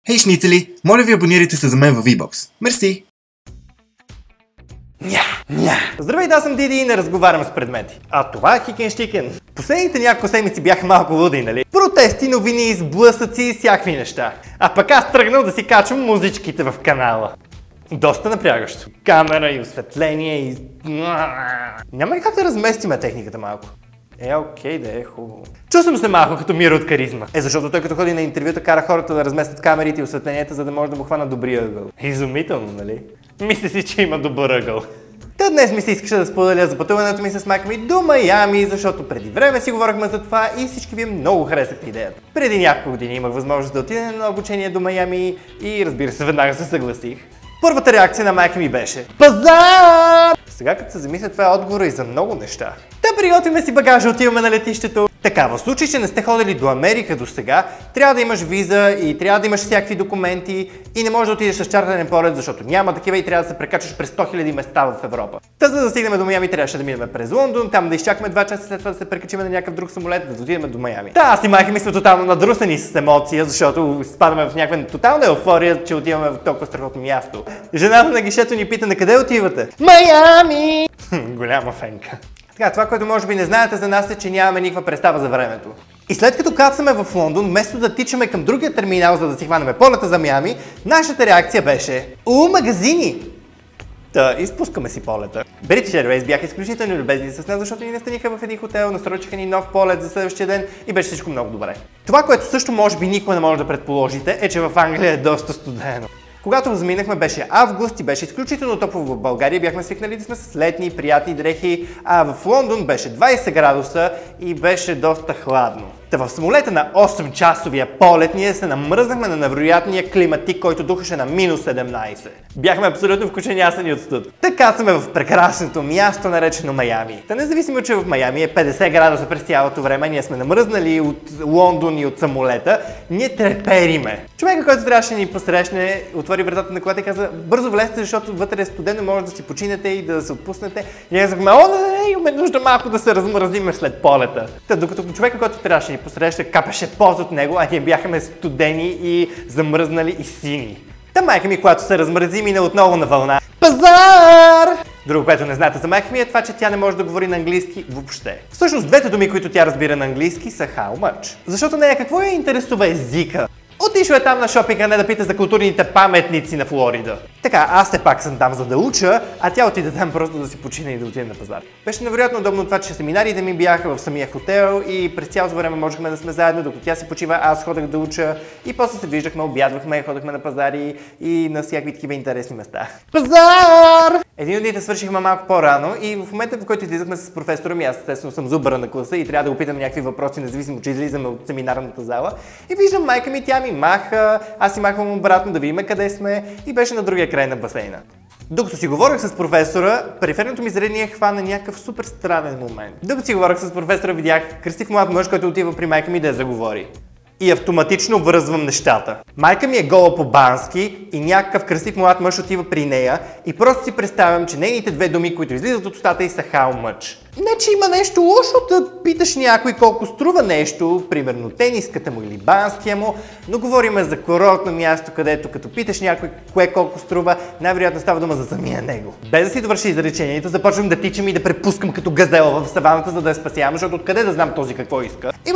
Хей, шницели! Моля ви абонирайте се за мен в VBOX. Мерси! Здравейте, аз съм Диди и не разговарям с предмети. А това е Хикен-щикен. Последните няколко седмици бяха малко луди, нали? Протести, новини, сблъсъци и всякакви неща. А пък аз тръгнал да си качвам музичките в канала. Доста напрягащо. Камера и осветление и... Няма ли как да разместиме техниката малко? Окей, да е хубаво. Чувствам се малко като Миро от Каризма. Защото той като ходи на интервюта кара хората да разместят камерите и осветленията, за да може да му хванат добрия ъгъл. Изумително, нали? Мисля си, че има добър ъгъл. Та днес ми се искаше да споделя за пътуването ми с майка ми до Майами, защото преди време си говорихме за това и всички вие много харесахте идеята. Преди няколко години имах възможност да отида на обучение до Майами и разбира се, веднага се съгласих. Първата реакция на майка ми беше: пазар! Сега като се замисля, това е отговора и за много неща. Та приготвяме си багажа, отиваме на летището. Така, в случай, че не сте ходили до Америка до сега, трябва да имаш виза и трябва да имаш всякакви документи и не можеш да отидеш с чартърен полет, защото няма такива и трябва да се прекачаш през 100 000 места в Европа. Та за да стигнем до Майами, трябваше да минем през Лондон, там да изчакаме 2 часа, след това да се прекачим на някакъв друг самолет, да отидем до Майами. Та аз и майка ми сме тотално надрусани с емоция, защото спадаме в някаква тотална еуфория, че отиваме в толкова страхотно място. Жената на гишето ни пита: на къде отивате? Майами! Голяма фенка. Така, това, което може би не знаете за нас, е, че нямаме никаква представа за времето. И след като кацаме в Лондон, вместо да тичаме към другия терминал, за да си хванем полета за Майами, нашата реакция беше: магазини! Та, изпускаме си полета. British Airways бяха изключително любезни с нас, защото ни настаниха в един хотел, насрочиха ни нов полет за следващия ден и беше всичко много добре. Това, което също може би никога не може да предположите, е, че в Англия е доста студено. Когато заминахме, беше август и беше изключително топло в България, бяхме свикнали да сме с летни, приятни дрехи, а в Лондон беше 20 градуса и беше доста хладно. Та в самолета на 8-часовия полет ние се намръзнахме на невероятния климатик, който духаше на минус 17. Бяхме абсолютно вкушенясани от студ. Така сме в прекрасното място, наречено Майами. Та независимо, че в Майами е 50 градуса през цялото време, ние сме намръзнали от Лондон и от самолета, ние трепериме. Човека, който трябваше да ни посрещне, отвори вратата на колата и каза: бързо влезте, защото вътре е студено, може да си починете и да се отпуснете. И ние казахме: не, имаме нужда малко да се размразиме след полета. Та докато човека, който трябваше да ни посреща, капеше пот от него, а ние бяхме студени и замръзнали и сини. Та майка ми, когато се размрази, мина отново на вълна: пазар! Друго, което не знаете за майка ми, е това, че тя не може да говори на английски въобще. Всъщност двете думи, които тя разбира на английски, са how much. Защото нея какво я интересува езика? Отишла е там на шопинг, а не да пита за културните паметници на Флорида. Така, аз все пак съм там за да уча, а тя отиде там просто да си почине и да отиде на пазар. Беше невероятно удобно това, че семинарите ми бяха в самия хотел и през цялото време можехме да сме заедно, докато тя си почива, аз ходех да уча и после се виждахме, обядвахме, ходехме на пазари и на всякакви такива интересни места. Пазар! Един от дните свършихме малко по-рано и в момента, в който излизахме с професора ми, аз естествено съм зубъра на класа и трябва да го питам някакви въпроси, независимо, че излизаме от семинарната зала, и виждам майка ми, тя ми маха, аз си махвам обратно да видим къде сме и беше на другия край на басейна. Докато си говорих с професора, периферното ми зрение хвана някакъв супер странен момент. Докато си говорих с професора, видях красив млад мъж, който отива при майка ми да я заговори. И автоматично връзвам нещата. Майка ми е гола по бански и някакъв красив млад мъж отива при нея и просто си представям, че нейните две думи, които излизат от устата й, са how much. Не, че има нещо лошо да питаш някой колко струва нещо, примерно тениската му или банския му, но говорим за курортно място, където като питаш някой кое колко струва, най-вероятно става дума за самия него. Без да си довърши изречението, започвам да тичам и да препускам като газела в саваната, за да я спасявам, защото откъде да знам този какво иска. И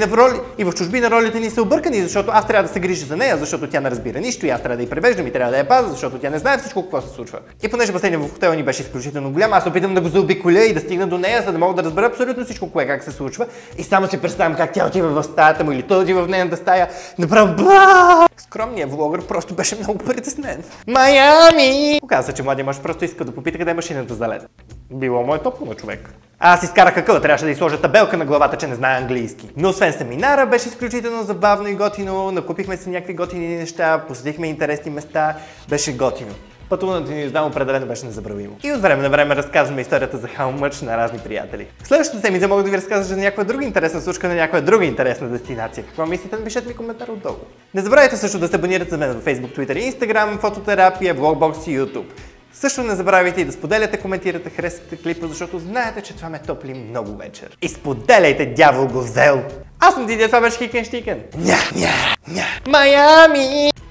в чужбина ролите ни са объркани, защото аз трябва да се грижа за нея, защото тя не разбира нищо и аз трябва да я превеждам и трябва да я пазя, защото тя не знае всичко какво се случва. И понеже басейнът в хотела ни беше изключително голям, аз опитам да го заобиколя и да стигна до нея, за да мога да разбера абсолютно всичко кое как се случва. И само си представям как тя отива в стаята му или той отива в нейната стая. Направо бла! Скромният влогър просто беше много притеснен. Майами! Оказа се, че младия мъж просто иска да попита къде е машината за лед. Било му е топло на човек. Аз изкарах акъла, трябваше да й сложа табелка на главата, че не знае английски. Но освен семинара, беше изключително забавно и готино, накупихме си някакви готини неща, посетихме интересни места, беше готино. Пътуването ни знам определено беше незабравимо. И от време на време разказваме историята за how much на разни приятели. В следващата седмица мога да ви разкажа за някаква друга интересна случка на някоя друга интересна дестинация. Какво мислите? Напишете ми коментар отдолу. Не забравяйте също да се абонирате за мен в Facebook, Twitter и Instagram, фототерапия, Vlogbox и YouTube. Също не забравяйте и да споделяте, коментирате, харесате клипа, защото знаете, че това ме топли много вечер. И споделяйте, дявол го взел! Аз съм Диди, това беше Хикен-щикен. Майами!